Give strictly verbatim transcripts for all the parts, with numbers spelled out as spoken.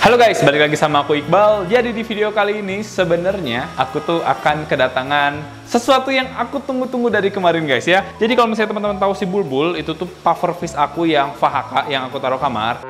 Halo guys, balik lagi sama aku Iqbal. Jadi di video kali ini sebenarnya aku tuh akan kedatangan sesuatu yang aku tunggu-tunggu dari kemarin guys ya. Jadi kalau misalnya teman-teman tahu si Bulbul, itu tuh pufferfish aku yang Fahaka yang aku taruh kamar.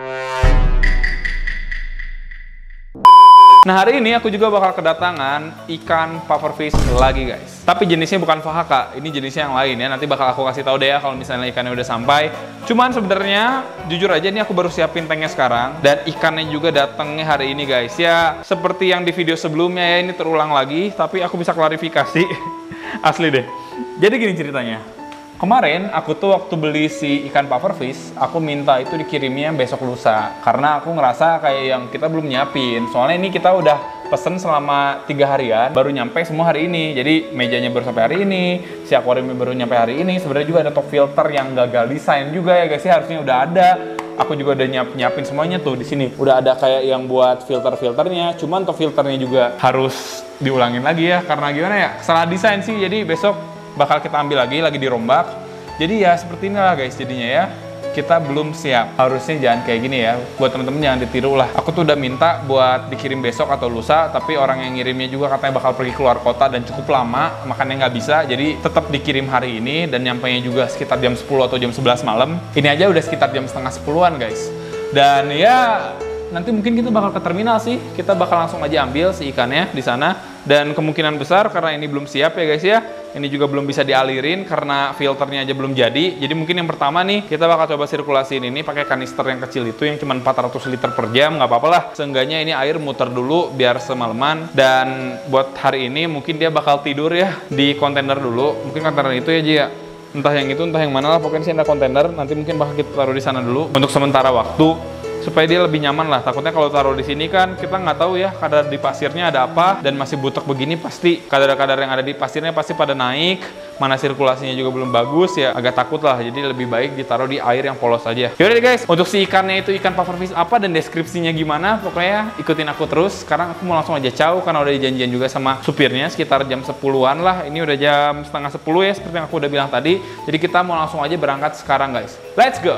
Nah hari ini aku juga bakal kedatangan ikan pufferfish lagi guys. Tapi jenisnya bukan Fahaka, ini jenisnya yang lain ya. Nanti bakal aku kasih tahu deh ya kalau misalnya ikannya udah sampai. Cuman sebenarnya jujur aja ini aku baru siapin tanknya sekarang. Dan ikannya juga datangnya hari ini guys. Ya seperti yang di video sebelumnya ya, ini terulang lagi. Tapi aku bisa klarifikasi. Asli deh. Jadi gini ceritanya. Kemarin aku tuh waktu beli si ikan pufferfish, aku minta itu dikirimnya besok lusa. Karena aku ngerasa kayak yang kita belum nyiapin. Soalnya ini kita udah pesen selama tiga harian, baru nyampe semua hari ini. Jadi mejanya baru sampai hari ini, si akuariumnya baru nyampe hari ini. Sebenarnya juga ada top filter yang gagal desain juga ya guys sih, harusnya udah ada. Aku juga udah nyiap nyiapin semuanya tuh di sini. Udah ada kayak yang buat filter-filternya. Cuman top filternya juga harus diulangin lagi ya. Karena gimana ya, salah desain sih. Jadi besok bakal kita ambil lagi, lagi dirombak. Jadi ya seperti inilah guys jadinya ya. Kita belum siap. Harusnya jangan kayak gini ya. Buat temen-temen jangan ditiru lah. Aku tuh udah minta buat dikirim besok atau lusa, tapi orang yang ngirimnya juga katanya bakal pergi keluar kota dan cukup lama, makanya nggak bisa. Jadi tetap dikirim hari ini dan nyampainya juga sekitar jam sepuluh atau jam sebelas malam. Ini aja udah sekitar jam setengah sepuluhan guys. Dan ya nanti mungkin kita bakal ke terminal sih. Kita bakal langsung aja ambil si ikannya di sana. Dan kemungkinan besar karena ini belum siap ya guys ya. Ini juga belum bisa dialirin karena filternya aja belum jadi. Jadi mungkin yang pertama nih, kita bakal coba sirkulasiin ini pakai kanister yang kecil itu yang cuma empat ratus liter per jam, nggak apa-apa lah. Seenggaknya ini air muter dulu biar semalaman. Dan buat hari ini mungkin dia bakal tidur ya di kontainer dulu. Mungkin kontainer itu ya Ji ya. Entah yang itu, entah yang mana lah. Pokoknya sih ada kontainer. Nanti mungkin bakal kita taruh di sana dulu untuk sementara waktu. Supaya dia lebih nyaman lah. Takutnya kalau taruh di sini kan kita nggak tahu ya kadar di pasirnya ada apa, dan masih butek begini pasti kadar-kadar yang ada di pasirnya pasti pada naik, mana sirkulasinya juga belum bagus ya, agak takut lah. Jadi lebih baik ditaruh di air yang polos aja. Yaudah deh guys, untuk si ikannya itu ikan pufferfish apa dan deskripsinya gimana, pokoknya ikutin aku terus. Sekarang aku mau langsung aja caw karena udah janjian juga sama supirnya sekitar jam sepuluhan lah. Ini udah jam setengah sepuluh ya seperti yang aku udah bilang tadi. Jadi kita mau langsung aja berangkat sekarang guys. Let's go!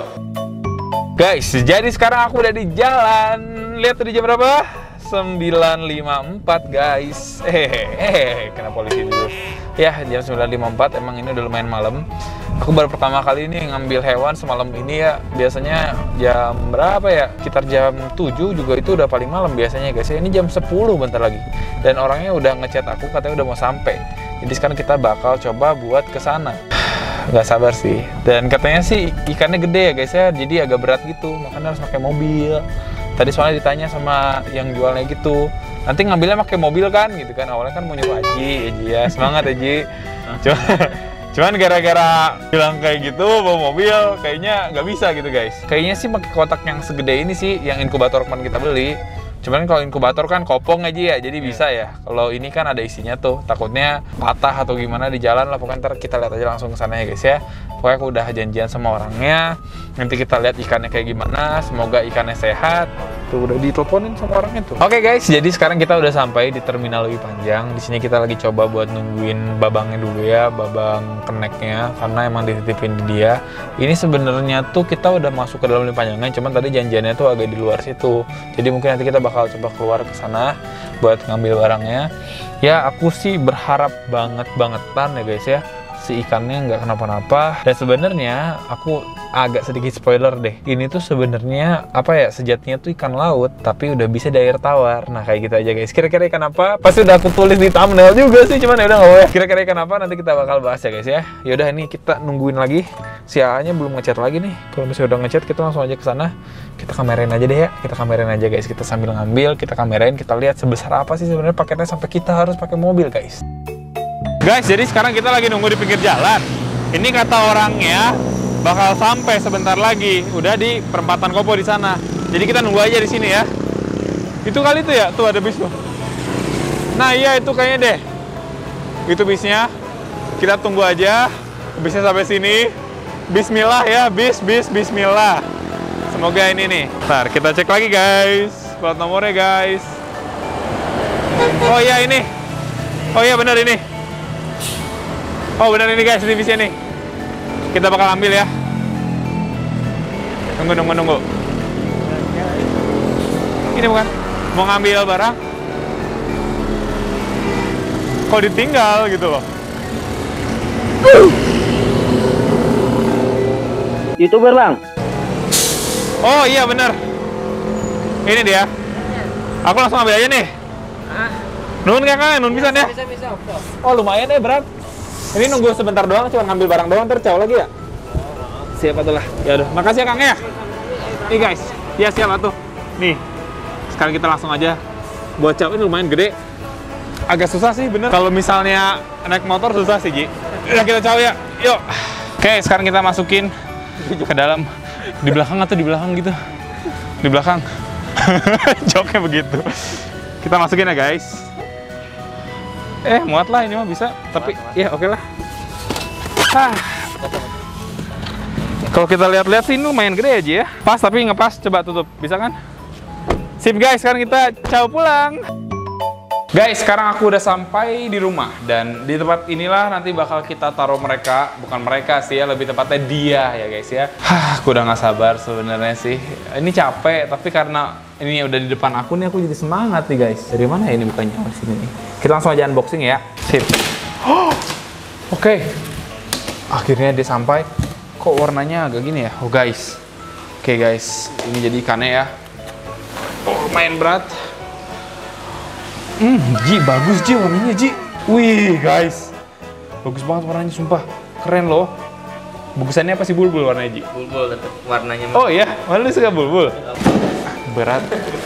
Guys, jadi sekarang aku udah di jalan. Lihat tadi jam berapa? sembilan lima puluh empat guys. Hehehe, kena polisi dulu. Ya, jam sembilan lima puluh empat, emang ini udah lumayan malam. Aku baru pertama kali ini ngambil hewan semalam ini ya. Biasanya jam berapa ya? Sekitar jam tujuh juga itu udah paling malam biasanya guys. Ini jam sepuluh bentar lagi. Dan orangnya udah ngechat aku katanya udah mau sampai. Jadi sekarang kita bakal coba buat ke sana. Nggak sabar sih, dan katanya sih ikannya gede ya guys ya, jadi agak berat gitu, makanya harus pakai mobil. Tadi soalnya ditanya sama yang jualnya gitu, nanti ngambilnya pakai mobil kan gitu kan. Awalnya kan mau nyuruh Aji, Aji ya semangat Aji. Cuma, cuman gara-gara bilang kayak gitu bawa mobil, kayaknya nggak bisa gitu guys. Kayaknya sih pakai kotak yang segede ini sih, yang inkubator kemarin kita beli. Cuman kalau inkubator kan kopong aja ya, jadi bisa ya. Kalau ini kan ada isinya tuh, takutnya patah atau gimana di jalan lah. Pokoknya ntar kita lihat aja langsung ke sana ya guys ya. Pokoknya aku udah janjian sama orangnya. Nanti kita lihat ikannya kayak gimana. Semoga ikannya sehat. Tuh udah diteleponin sama orangnya tuh. Oke guys, jadi sekarang kita udah sampai di terminal Lewi Panjang. Di sini kita lagi coba buat nungguin babangnya dulu ya, babang keneknya, karena emang dititipin di dia. Ini sebenarnya tuh kita udah masuk ke dalam Lewi Panjangnya, cuman tadi janjiannya tuh agak di luar situ. Jadi mungkin nanti kita bakal coba keluar ke sana buat ngambil barangnya. Ya aku sih berharap banget bangetan ya guys ya, si ikannya nggak kenapa-napa. Dan sebenarnya aku agak sedikit spoiler deh, ini tuh sebenarnya apa ya, sejatinya tuh ikan laut tapi udah bisa di air tawar. Nah kayak gitu aja guys. Kira-kira ikan apa? Pasti udah aku tulis di thumbnail juga sih, cuman ya udah nggak apa-apa. Kira-kira ikan apa nanti kita bakal bahas ya guys ya. Yaudah ini kita nungguin lagi. Si A A-nya belum ngechat lagi nih. Kalau misalnya udah ngechat kita langsung aja ke sana. Kita kamerain aja deh ya. Kita kamerain aja guys. Kita sambil ngambil, kita kamerain, kita lihat sebesar apa sih sebenarnya paketnya sampai kita harus pakai mobil guys. Guys, jadi sekarang kita lagi nunggu di pinggir jalan. Ini kata orangnya bakal sampai sebentar lagi. Udah di perempatan Kopo di sana. Jadi kita nunggu aja di sini ya. Itu kali itu ya, tuh ada bis tuh. Nah iya itu kayaknya deh. Itu bisnya. Kita tunggu aja. Bisnya sampai sini. Bismillah ya, bis, bis, bismillah. Semoga ini nih. Ntar kita cek lagi guys. Plat nomornya guys. Oh iya ini. Oh iya benar ini. Oh benar ini guys, ini bisnya nih. Kita bakal ambil ya. Tunggu, nunggu, nunggu. Ini bukan? mau ngambil barang, kok ditinggal gitu loh. YouTuber bang. Oh iya bener. Ini dia. Aku langsung ambil aja nih. Nun kakak, nun bisa ya? Bisa bisa. Oh lumayan ya berat. Ini nunggu sebentar doang, cuma ngambil barang doang, tercaw lagi ya? Siap atuh lah. Ya udah, makasih ya Kang ya. Nih guys, ya siap atuh. Nih, sekarang kita langsung aja. Bocah ini lumayan gede. Agak susah sih bener. Kalau misalnya naik motor susah sih Ji. Ya kita caw ya, yuk. Oke, sekarang kita masukin ke dalam. Di belakang atau di belakang gitu? Di belakang. Joknya begitu. Kita masukin ya guys. Eh, muat lah ini mah bisa. Tapi muat, muat. Ya oke lah. Ah. Kalau kita lihat-lihat sih ini lumayan gede aja ya. Pas tapi ngepas, coba tutup. Bisa kan? Sip guys, sekarang kita caw pulang. Guys, sekarang aku udah sampai di rumah. Dan di tempat inilah nanti bakal kita taruh mereka. Bukan mereka sih ya, lebih tepatnya dia ya guys ya. Hah, aku udah gak sabar sebenarnya sih. Ini capek, tapi karena ini udah di depan aku nih, aku jadi semangat nih guys. Dari mana ya ini bukannya? Oh, sini nih. Kita langsung aja unboxing ya. Sip. Oh, oke. Okay. Akhirnya dia sampai. Kok warnanya agak gini ya? Oh guys. Oke okay, guys, ini jadi ikannya ya. Oh, lumayan berat. Hmm, Ji, bagus Ji warnanya Ji. Wih guys, bagus banget warnanya, sumpah keren loh. Bagusannya apa sih bulbul warnanya Ji? Bulbul tetap warnanya. Oh iya, mana lu suka bulbul? Berat.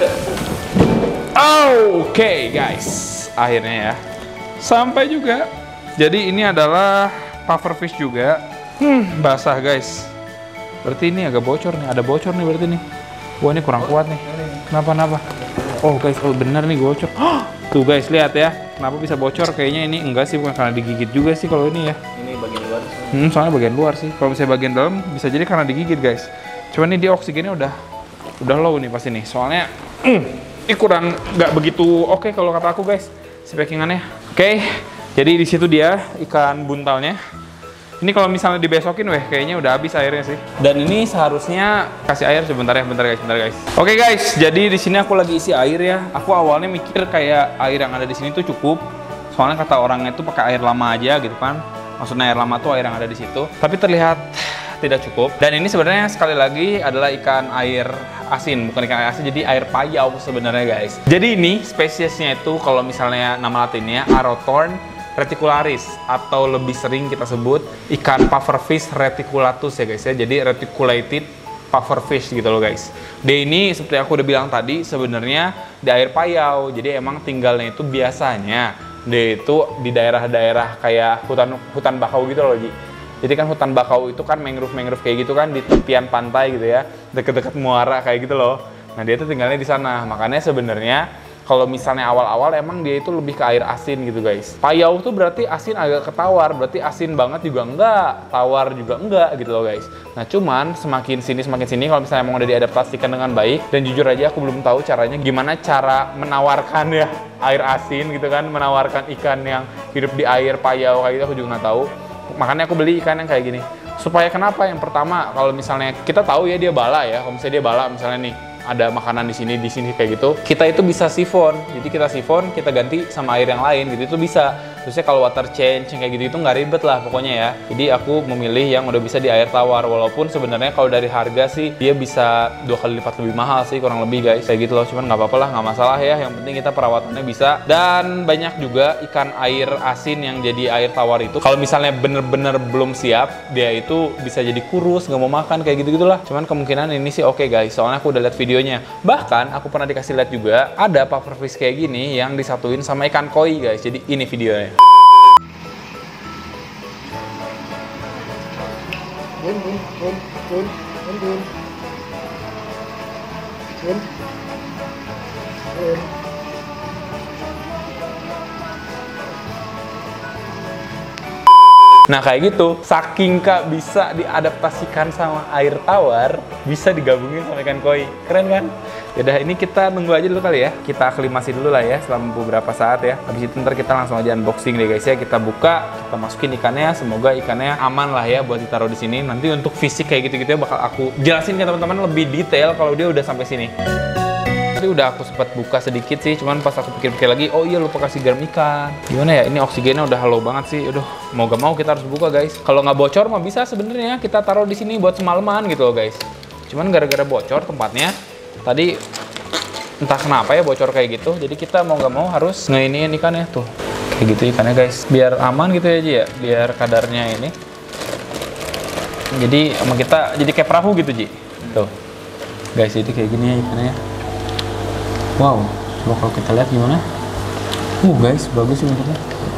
Oh, oke okay, guys, akhirnya ya sampai juga. Jadi ini adalah pufferfish juga. Hmm, basah guys. Berarti ini agak bocor nih, ada bocor nih berarti nih. Wah ini kurang kuat nih. Kenapa kenapa? Oh guys, oh bener nih bocor. Tuh guys, lihat ya. Kenapa bisa bocor? Kayaknya ini enggak sih, bukan karena digigit juga sih kalau ini ya. Ini bagian luar. Hmm, soalnya bagian luar sih. Kalau misalnya bagian dalam bisa jadi karena digigit guys. Cuman ini dia oksigennya udah udah low nih pasti nih. Soalnya mm, ini kurang nggak begitu oke okay kalau kata aku guys. Si packingannya. Oke, okay, jadi di situ dia ikan buntalnya. Ini kalau misalnya dibesokin, weh, kayaknya udah habis airnya sih. Dan ini seharusnya kasih air sebentar ya, bentar guys, bentar guys. Oke okay guys, jadi di sini aku lagi isi air ya. Aku awalnya mikir kayak air yang ada di sini tuh cukup. Soalnya kata orangnya itu pakai air lama aja gitu kan. Maksudnya air lama tuh air yang ada di situ. Tapi terlihat tidak cukup. Dan ini sebenarnya sekali lagi adalah ikan air asin, bukan ikan air asin, jadi air payau sebenarnya guys. Jadi ini spesiesnya itu kalau misalnya nama latinnya Arothorn reticularis, atau lebih sering kita sebut ikan pufferfish reticulatus ya guys ya. Jadi reticulated pufferfish gitu loh guys. Dia ini seperti aku udah bilang tadi sebenarnya di air payau. Jadi emang tinggalnya itu biasanya dia itu di daerah-daerah kayak hutan hutan bakau gitu loh Ji. Jadi kan hutan bakau itu kan mangrove-mangrove kayak gitu kan di tepian pantai gitu ya, deket-deket muara kayak gitu loh. Nah dia tuh tinggalnya di sana. Makanya sebenarnya kalau misalnya awal-awal emang dia itu lebih ke air asin gitu guys. Payau tuh berarti asin agak ketawar, berarti asin banget juga enggak, tawar juga enggak gitu loh guys. Nah cuman semakin sini semakin sini kalau misalnya emang udah diadaptasikan dengan baik, dan jujur aja aku belum tahu caranya gimana cara menawarkan ya air asin gitu kan, menawarkan ikan yang hidup di air payau kayak gitu, aku juga nggak tahu. Makanya aku beli ikan yang kayak gini. Supaya kenapa? Yang pertama, kalau misalnya kita tahu ya dia bala ya, kalau misalnya dia bala misalnya nih ada makanan di sini, di sini kayak gitu, kita itu bisa sifon. Jadi kita sifon, kita ganti sama air yang lain gitu, itu bisa. Terusnya kalau water change yang kayak gitu itu nggak ribet lah pokoknya ya. Jadi aku memilih yang udah bisa di air tawar, walaupun sebenarnya kalau dari harga sih dia bisa dua kali lipat lebih mahal sih kurang lebih guys, kayak gitu loh. Cuman nggak apa-apa lah, nggak masalah ya. Yang penting kita perawatannya bisa. Dan banyak juga ikan air asin yang jadi air tawar itu, kalau misalnya bener-bener belum siap, dia itu bisa jadi kurus, nggak mau makan kayak gitu gitulah. Cuman kemungkinan ini sih oke okay, guys, soalnya aku udah lihat videonya. Bahkan aku pernah dikasih lihat juga ada pufferfish kayak gini yang disatuin sama ikan koi guys. Jadi ini videonya. Bun, bun, bun, bun, bun, bun, bun, bun. Nah kayak gitu, saking Kak bisa diadaptasikan sama air tawar, bisa digabungin sama ikan koi. Keren kan? Yaudah, ini kita nunggu aja dulu kali ya. Kita aklimasi dulu lah ya selama beberapa saat ya. Habis itu ntar kita langsung aja unboxing deh guys ya. Kita buka, kita masukin ikannya. Semoga ikannya aman lah ya buat ditaruh di sini. Nanti untuk fisik kayak gitu-gitu ya bakal aku jelasin ke teman-teman lebih detail kalau dia udah sampai sini. Tadi udah aku sempat buka sedikit sih, cuman pas aku pikir-pikir lagi, oh iya lupa kasih garam ikan. Gimana ya, ini oksigennya udah low banget sih. Aduh, mau gak mau kita harus buka guys. Kalau nggak bocor mah bisa sebenarnya kita taruh di sini buat semalaman gitu loh guys. Cuman gara-gara bocor tempatnya, tadi entah kenapa ya bocor kayak gitu. Jadi kita mau nggak mau harus ngeiniin ikannya tuh. Kayak gitu ikannya guys. Biar aman gitu ya Ji ya, biar kadarnya ini. Jadi sama kita jadi kayak perahu gitu Ji. Tuh. Guys, jadi kayak gini ya ikannya. Wow, coba kalau kita lihat gimana? Uh guys, bagus sih bentuknya.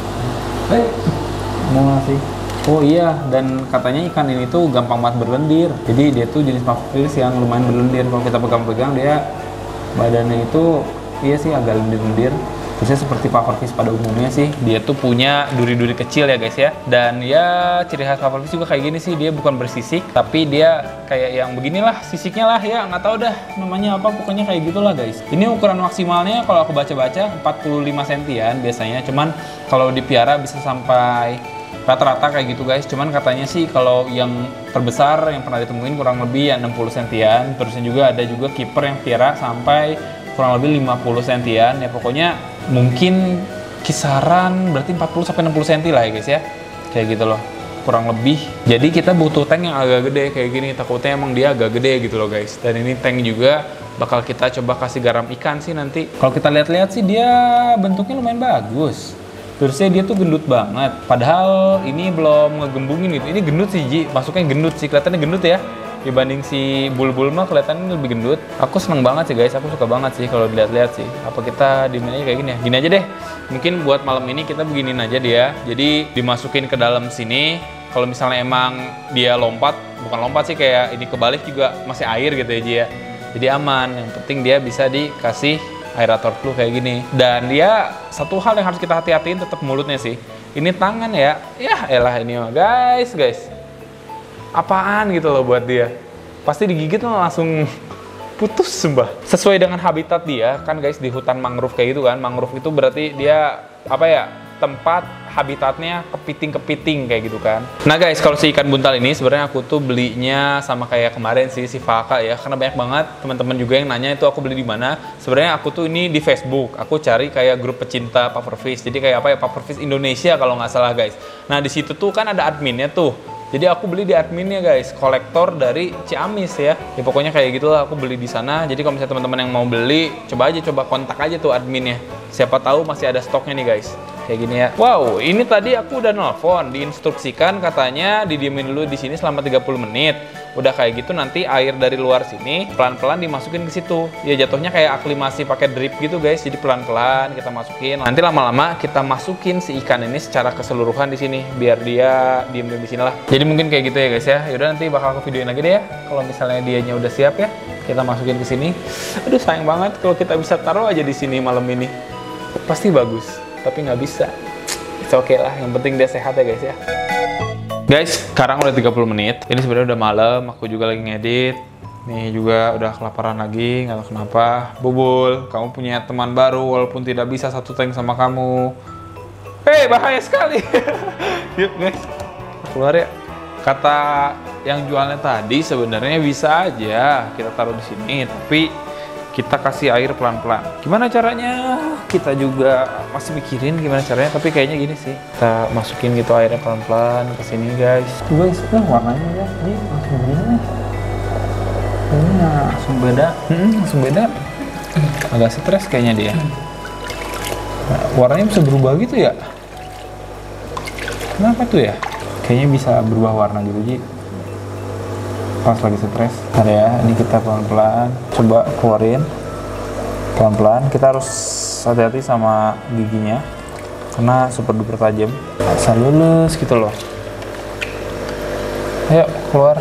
Eh, mau ngasih. Oh iya, dan katanya ikan ini tuh gampang banget berlendir. Jadi dia tuh jenis pufferfish yang lumayan berlendir. Kalau kita pegang-pegang dia badannya itu iya sih agak lendir-lendir. Terusnya seperti pufferfish pada umumnya sih, dia tuh punya duri-duri kecil ya guys ya. Dan ya ciri khas pufferfish juga kayak gini sih, dia bukan bersisik, tapi dia kayak yang beginilah sisiknya lah ya, nggak tahu dah namanya apa, pokoknya kayak gitulah guys. Ini ukuran maksimalnya kalau aku baca-baca empat puluh lima sentian biasanya, cuman kalau dipiara bisa sampai rata-rata kayak gitu guys. Cuman katanya sih kalau yang terbesar yang pernah ditemuin kurang lebih ya enam puluh sentian. Terusnya juga ada juga kiper yang piara sampai kurang lebih lima puluh sentian ya, pokoknya mungkin kisaran berarti empat puluh sampai enam puluh senti lah ya guys ya, kayak gitu loh kurang lebih. Jadi kita butuh tank yang agak gede kayak gini, takutnya emang dia agak gede gitu loh guys. Dan ini tank juga bakal kita coba kasih garam ikan sih nanti. Kalau kita lihat-lihat sih dia bentuknya lumayan bagus, terusnya dia tuh gendut banget, padahal ini belum ngegembungin gitu. Ini gendut sih Ji, masuknya gendut sih, kelihatannya gendut ya. Dibanding si bulbul mah kelihatannya lebih gendut. Aku seneng banget sih guys, aku suka banget sih kalau dilihat-lihat sih. Apa kita dimainin aja kayak gini ya? Gini aja deh. Mungkin buat malam ini kita beginin aja dia. Jadi dimasukin ke dalam sini. Kalau misalnya emang dia lompat, bukan lompat sih, kayak ini kebalik juga masih air gitu ya Ji ya. Jadi aman. Yang penting dia bisa dikasih aerator flu kayak gini. Dan dia satu hal yang harus kita hati-hatiin tetap mulutnya sih. Ini tangan ya. Ya elah ini mah guys, guys. Apaan gitu loh buat dia, pasti digigit langsung putus sumpah. Sesuai dengan habitat dia kan guys, di hutan mangrove kayak gitu kan. Mangrove itu berarti dia apa ya, tempat habitatnya kepiting-kepiting kayak gitu kan. Nah guys, kalau si ikan buntal ini sebenarnya aku tuh belinya sama kayak kemarin sih si Faka ya, karena banyak banget teman-teman juga yang nanya itu aku beli di mana. Sebenarnya aku tuh ini di Facebook, aku cari kayak grup pecinta pufferfish. Jadi kayak apa ya, pufferfish Indonesia kalau nggak salah guys. Nah di situ tuh kan ada adminnya tuh. Jadi aku beli di adminnya guys, kolektor dari Ciamis ya. Ya pokoknya kayak gitulah, aku beli di sana. Jadi kalau misalnya teman-teman yang mau beli, coba aja coba kontak aja tuh adminnya. Siapa tahu masih ada stoknya nih guys. Kayak gini ya. Wow, ini tadi aku udah nelfon, diinstruksikan katanya didiemin dulu di sini selama tiga puluh menit. Udah kayak gitu nanti air dari luar sini pelan-pelan dimasukin ke situ. Ya jatuhnya kayak aklimasi pakai drip gitu guys. Jadi pelan-pelan kita masukin. Nanti lama-lama kita masukin si ikan ini secara keseluruhan di sini biar dia diem di sini lah. Jadi mungkin kayak gitu ya guys ya. Yaudah nanti bakal aku videoin lagi deh ya. Kalau misalnya dianya udah siap ya, kita masukin ke sini. Aduh sayang banget kalau kita bisa taruh aja di sini malam ini. Pasti bagus, tapi nggak bisa. It's okay lah, yang penting dia sehat ya guys ya. Guys, sekarang udah tiga puluh menit. Ini sebenarnya udah malam, aku juga lagi ngedit. Nih juga udah kelaparan lagi, nggak tahu kenapa. Bubul, kamu punya teman baru walaupun tidak bisa satu tank sama kamu. Hei, bahaya sekali. Yuk guys, keluar ya. Kata yang jualnya tadi sebenarnya bisa aja kita taruh di sini, tapi kita kasih air pelan-pelan. Gimana caranya? Kita juga masih mikirin gimana caranya, tapi kayaknya gini sih. Kita masukin gitu airnya pelan-pelan ke sini, guys. Tuh guys, nah warnanya ya, ini langsung begini nih. Ini langsung beda. Hmm, langsung beda. Agak stres kayaknya dia. Nah, warnanya bisa berubah gitu ya? Kenapa tuh ya? Kayaknya bisa berubah warna gitu, Ji. Pas lagi stres. Ada ya, ini kita pelan-pelan coba keluarin pelan-pelan. Kita harus hati-hati sama giginya karena super duper tajam, asal lulus gitu loh. Ayo keluar,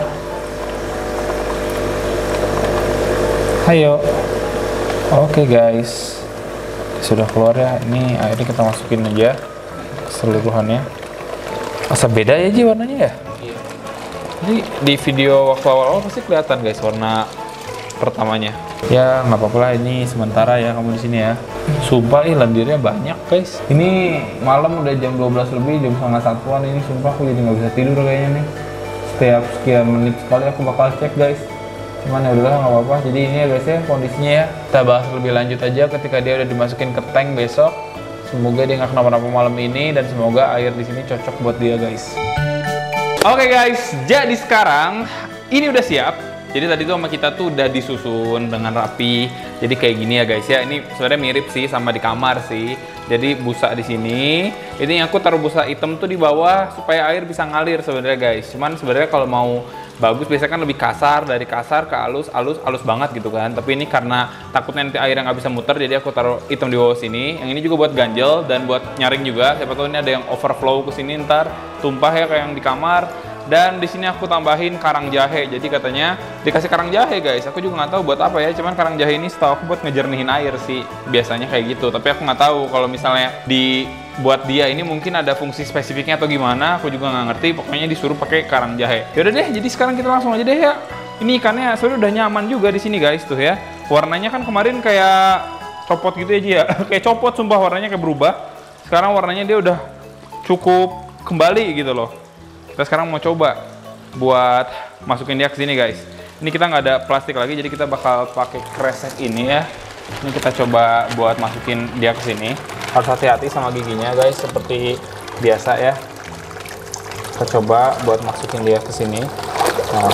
ayo. Oke guys, sudah keluar ya. Ini akhirnya kita masukin aja keseluruhannya. Asa beda ya Ji warnanya ya. Jadi di video waktu awal-awal pasti kelihatan guys warna pertamanya. Ya nggak apa-apa lah, ini sementara ya kamu di sini ya. Sumpah ih lendirnya banyak guys. Ini malam udah jam dua belas lebih, jam setengah satuan ini. Sumpah aku jadi nggak bisa tidur kayaknya nih. Setiap sekian menit sekali aku bakal cek guys. Cuman ya udahlah nggak apa-apa. Jadi ini ya guys ya kondisinya ya. Kita bahas lebih lanjut aja ketika dia udah dimasukin ke tank besok. Semoga dia nggak kenapa-napa malam ini dan semoga air di sini cocok buat dia guys. Oke guys, jadi sekarang ini udah siap. Jadi tadi tuh sama kita tuh udah disusun dengan rapi. Jadi kayak gini ya guys ya. Ini sebenarnya mirip sih sama di kamar sih. Jadi busa di sini. Ini aku taruh busa hitam tuh di bawah supaya air bisa ngalir sebenarnya guys. Cuman sebenarnya kalau mau bagus biasanya kan lebih kasar, dari kasar ke halus, halus, halus banget gitu kan. Tapi ini karena takutnya nanti airnya nggak bisa muter, jadi aku taruh hitam di bawah sini. Yang ini juga buat ganjel dan buat nyaring juga. Siapa tahu ini ada yang overflow ke sini ntar tumpah ya kayak yang di kamar. Dan di sini aku tambahin karang jahe. Jadi katanya dikasih karang jahe guys. Aku juga nggak tahu buat apa ya. Cuman karang jahe ini setahu aku buat ngejernihin air sih. Biasanya kayak gitu. Tapi aku nggak tahu kalau misalnya di buat dia ini mungkin ada fungsi spesifiknya atau gimana. Aku juga nggak ngerti. Pokoknya disuruh pakai karang jahe. Yaudah deh. Jadi sekarang kita langsung aja deh ya. Ini ikannya sebenarnya udah nyaman juga di sini guys tuh ya. Warnanya kan kemarin kayak copot gitu aja ya. Kayak copot sumpah, warnanya kayak berubah. Sekarang warnanya dia udah cukup kembali gitu loh. Kita sekarang mau coba buat masukin dia ke sini guys. Ini kita nggak ada plastik lagi, jadi kita bakal pakai kresek ini ya. Ini kita coba buat masukin dia ke sini. Harus hati-hati sama giginya guys, seperti biasa ya. Kita coba buat masukin dia ke sini. Nah.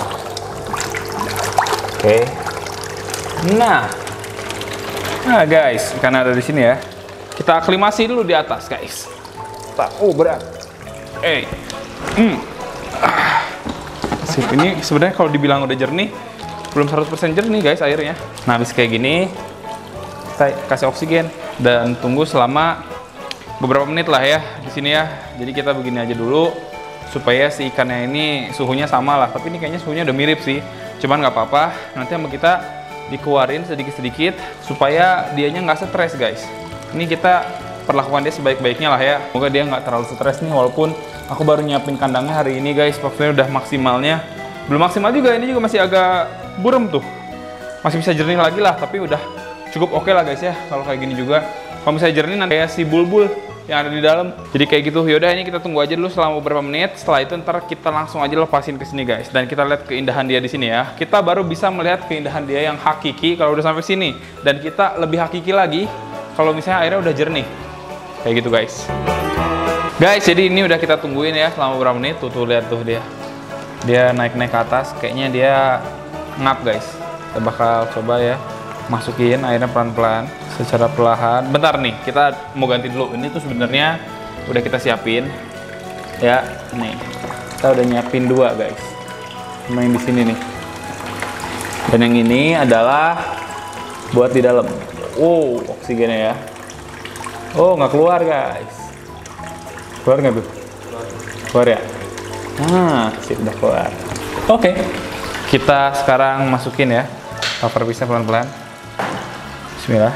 Oke. Nah. Nah guys, karena ada di sini ya. Kita aklimasi dulu di atas guys. Oh berat. Eh. Hmm. Ah. Sip, ini sebenarnya kalau dibilang udah jernih, belum seratus persen jernih guys airnya. Nah, habis kayak gini, kita kasih oksigen dan tunggu selama beberapa menit lah ya di sini ya. Jadi kita begini aja dulu supaya si ikannya ini suhunya sama lah. Tapi ini kayaknya suhunya udah mirip sih. Cuman nggak apa-apa, nanti sama kita dikeluarin sedikit-sedikit supaya dianya nggak stres guys. Ini kita perlakukan dia sebaik-baiknya lah ya. Semoga dia nggak terlalu stres nih, walaupun aku baru nyiapin kandangnya hari ini guys. Waktunya udah maksimalnya. Belum maksimal juga, ini juga masih agak burem tuh. Masih bisa jernih lagi lah, tapi udah cukup oke okay lah guys ya. Kalau kayak gini juga. Kalau misalnya jernih nanti kayak si bulbul yang ada di dalam. Jadi kayak gitu. Yaudah, ini kita tunggu aja dulu selama beberapa menit. Setelah itu ntar kita langsung aja lepasin ke sini guys. Dan kita lihat keindahan dia di sini ya. Kita baru bisa melihat keindahan dia yang hakiki kalau udah sampai sini. Dan kita lebih hakiki lagi kalau misalnya airnya udah jernih. Kayak gitu guys. Guys, jadi ini udah kita tungguin ya selama beberapa menit. Tuh, tuh lihat tuh dia. Dia naik-naik ke atas. Kayaknya dia ngap guys. Kita bakal coba ya masukin airnya pelan-pelan secara perlahan. Bentar nih, kita mau ganti dulu. Ini tuh sebenarnya udah kita siapin. Ya, nih. Kita udah nyiapin dua guys. Main di sini nih. Dan yang ini adalah buat di dalam. Wow, oksigennya ya. Oh, nggak keluar guys. Keluar nggak tuh? Keluar ya? Nah, sip, udah keluar. Oke, okay. Kita sekarang masukin ya cover pisnya pelan-pelan. Bismillah.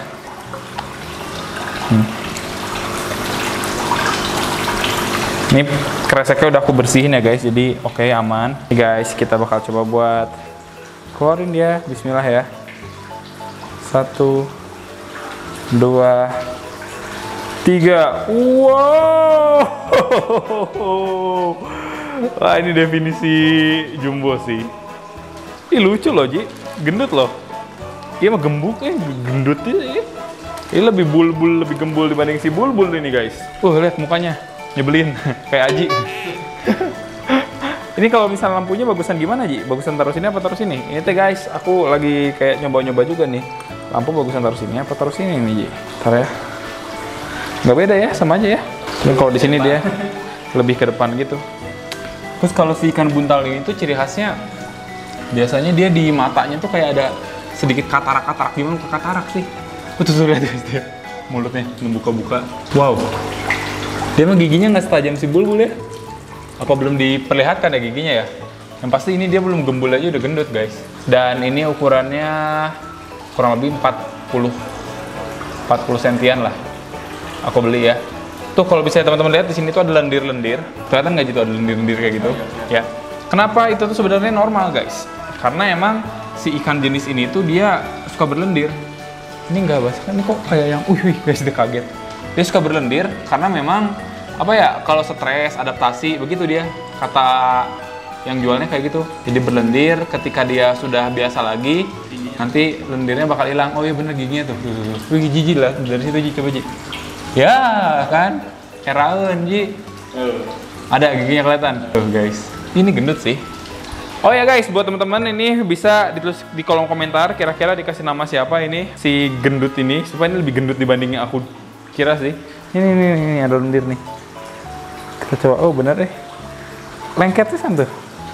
Hmm. Ini kreseknya udah aku bersihin ya guys, jadi oke okay, aman. Nih guys, kita bakal coba buat keluarin dia. Bismillah ya. Satu, dua, tiga. Wow. Wah, ini definisi jumbo sih. Ih, lucu loh Ji, gendut loh. Dia mah gembuk eh, gendut ya. Ini lebih bulbul, lebih gembul dibanding si bulbul ini guys. Uh, lihat mukanya, nyebelin kayak Aji. Ini kalau misalnya lampunya bagusan gimana Ji? Bagusan taruh sini apa taruh sini? Ini teh guys, aku lagi kayak nyoba-nyoba juga nih. Lampu bagusan taruh sini apa taruh sini nih Ji? Ntar ya. Nggak beda ya, sama aja ya. Cuma kalau di sini dia lebih ke depan gitu. Terus kalau si ikan buntal ini tuh ciri khasnya biasanya dia di matanya tuh kayak ada sedikit katarak-katarak. Gimana ke katarak sih? Betul tuh lihat guys dia. Mulutnya membuka-buka. Wow. Dia mah giginya nggak setajam si bulbul ya. Apa belum diperlihatkan ya giginya ya? Yang pasti ini dia belum gembul aja udah gendut guys. Dan ini ukurannya kurang lebih empat puluh sentian lah. Aku beli ya. Tuh kalau bisa teman-teman lihat di sini tuh ada lendir-lendir. Kelihatan nggak gitu ada lendir-lendir kayak gitu? Ya. Kenapa itu tuh sebenarnya normal guys? Karena emang si ikan jenis ini tuh dia suka berlendir. Ini nggak basah kan? Ini kok kayak yang, wih wih guys, dia kaget. Dia suka berlendir karena memang apa ya? Kalau stres, adaptasi, begitu dia. Kata yang jualnya kayak gitu. Jadi berlendir, ketika dia sudah biasa lagi, nanti lendirnya bakal hilang. Oh iya bener giginya tuh. Wih gigi lah dari situ Ji, coba Ji. Ya kan, keraun Ji. Ada giginya kelihatan. Tuh guys, ini gendut sih. Oh ya guys, buat teman-teman ini bisa ditulis di kolom komentar kira-kira dikasih nama siapa ini si gendut ini, supaya ini lebih gendut dibanding yang aku kira sih. Ini ini, ini, ini ada lendir nih. Kita coba. Oh bener deh. Lengketnya santuy.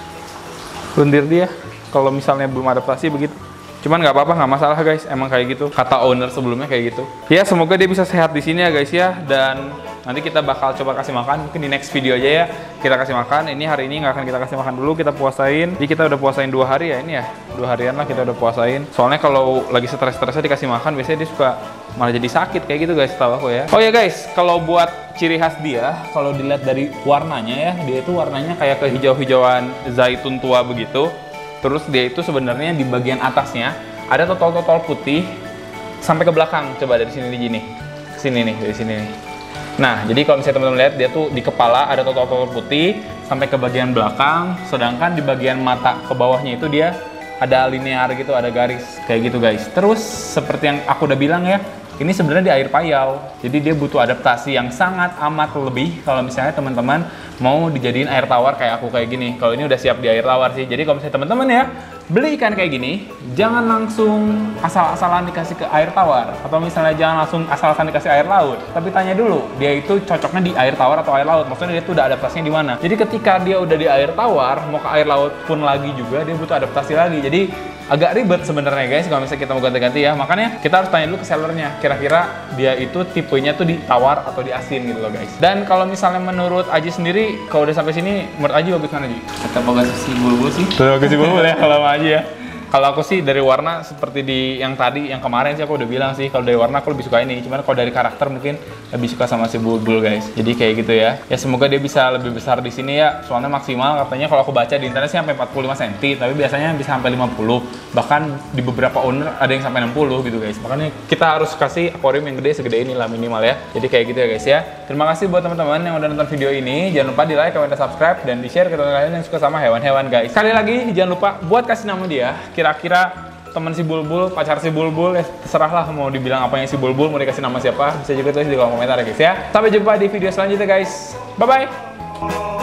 Lendir dia. Kalau misalnya belum adaptasi begitu. Cuman nggak apa-apa, nggak masalah guys. Emang kayak gitu. Kata owner sebelumnya kayak gitu. Ya semoga dia bisa sehat di sini ya guys ya. Dan nanti kita bakal coba kasih makan. Mungkin di next video aja ya kita kasih makan. Ini hari ini nggak akan kita kasih makan dulu. Kita puasain. Jadi kita udah puasain dua hari ya ini ya. Dua harian lah kita udah puasain. Soalnya kalau lagi stres-stresnya dikasih makan, biasanya dia suka malah jadi sakit kayak gitu guys, tahu aku ya. Oh ya guys, kalau buat ciri khas dia, kalau dilihat dari warnanya ya, dia itu warnanya kayak kehijau-hijauan zaitun tua begitu. Terus dia itu sebenarnya di bagian atasnya ada totol-totol putih sampai ke belakang. Coba dari sini nih gini, sini nih, dari sini nih. Nah, jadi kalau misalnya teman-teman lihat, dia tuh di kepala ada totol-totol putih sampai ke bagian belakang, sedangkan di bagian mata ke bawahnya itu dia ada linear gitu, ada garis kayak gitu guys. Terus seperti yang aku udah bilang ya, ini sebenarnya di air payau, jadi dia butuh adaptasi yang sangat amat lebih kalau misalnya teman-teman mau dijadiin air tawar kayak aku kayak gini. Kalau ini udah siap di air tawar sih. Jadi kalau misalnya teman-teman ya beli ikan kayak gini, jangan langsung asal-asalan dikasih ke air tawar, atau misalnya jangan langsung asal-asalan dikasih air laut. Tapi tanya dulu, dia itu cocoknya di air tawar atau air laut. Maksudnya dia tuh udah adaptasinya di mana. Jadi ketika dia udah di air tawar, mau ke air laut pun lagi juga dia butuh adaptasi lagi. Jadi agak ribet sebenarnya guys kalau misalnya kita mau ganti-ganti ya. Makanya kita harus tanya dulu ke sellernya, kira-kira dia itu tipenya tuh di tawar atau di asin gitu loh guys. Dan kalau misalnya menurut Aji sendiri, kalau udah sampai sini menurut Aji bagus mana Ji? Kata bagus si bulbul sih. Bagus si bulbul ya kalau sama Aji ya. Kalau aku sih dari warna seperti di yang tadi, yang kemarin sih aku udah bilang sih, kalau dari warna aku lebih suka ini. Cuman kalau dari karakter mungkin lebih suka sama si bulbul guys. Jadi kayak gitu ya. Ya semoga dia bisa lebih besar di sini ya. Soalnya maksimal katanya kalau aku baca di internet sih sampai empat puluh lima sentimeter, tapi biasanya bisa sampai lima puluh. Bahkan di beberapa owner ada yang sampai enam puluh gitu guys. Makanya kita harus kasih akuarium yang gede segede ini lah minimal ya. Jadi kayak gitu ya guys ya. Terima kasih buat teman-teman yang udah nonton video ini. Jangan lupa di like, comment, dan subscribe, dan di share ke teman kalian yang suka sama hewan-hewan guys. Sekali lagi jangan lupa buat kasih nama dia. Kira-kira teman si bulbul, pacar si bulbul, ya terserah lah mau dibilang apanya si bulbul, mau dikasih nama siapa, bisa juga tulis di kolom komentar ya guys ya. Sampai jumpa di video selanjutnya guys. Bye bye.